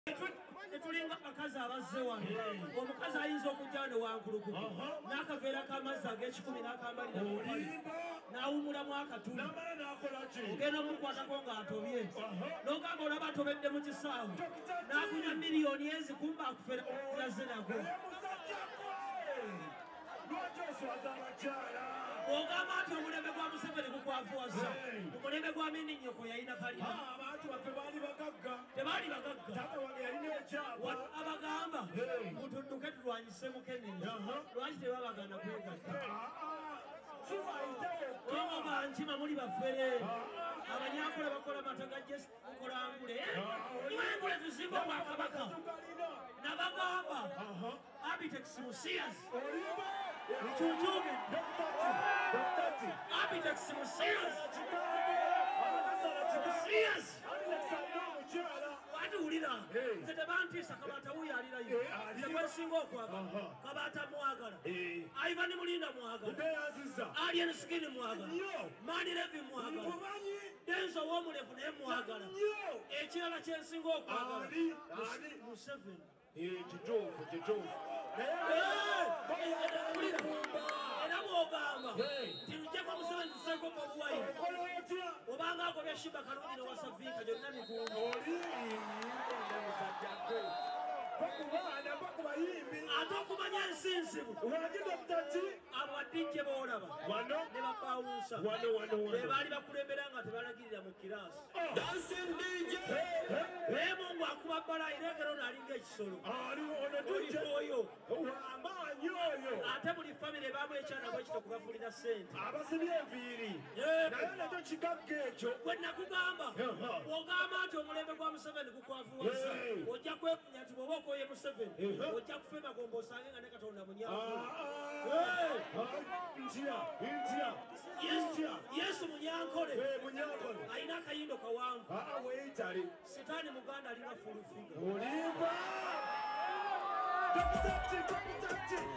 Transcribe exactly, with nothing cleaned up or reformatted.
Tulinga abakazi abazze wano omukazi ayinza okujja ne wankulukuku n'akaveera k'amazzi ag'ekikumi n'akambalira n'awumulamu akatuli ogenda omukwatako ng'atobye n'ogamba olaba atobedde mu kisaawe n'akunya miliyoni ezikumba akufera yazze nago ogamba nti omulembe gwa Museveni gukwavuwaza omulembe gwa Mini nnyoko yalina kalina tebaali bagagga abagamba mutunduke tulwanyise Mukenenya lwaki tebabagana kwegatta oba nkima muli baffere abanyakole bakola mataga jesi mukola ngule niwengule tuzimba kwa kabaka nabagamba Abitex Musias Chuchuge Abitex Musias Musias ulira nzete bantisa kabata uya alira yo nzekwe singo okwaga kabata mwagala Ivan Mulinda mwagala Alien Skin mwagala Mani Levi mwagala Denzo womulevu ne mwagala ekirala kyensingo okwagala Museveni eh kitofu kitofu era mwogamba tinujja kwa Museveni tuseko kwa buwayi obanga akobya Shiba Kalungi ne wasavika gyonna mivumbo ate okumanya ensinsibu abo badijje boolaba ne bapawunsa be baali bakulembera nga tebalagirira mu kiraasi naye Mungu akuba bbala iregero naalinga ekisolo oyo ate buli famire baamu ekyana bwekito kubafunira ssente abasibye enviiri naye nakyo kigagga ekyo bwe nakugamba ogamba nti omulembe gwa Museveni gukwavuwaza ojja kwekunya nti bw'oba okoye Museveni ojja kufema gomba osange nga ne Katonda munyango ntya ntya Yesu munyankole alina akayindo kawanvu weeyitale sitaani muganda alina fulufiga olimba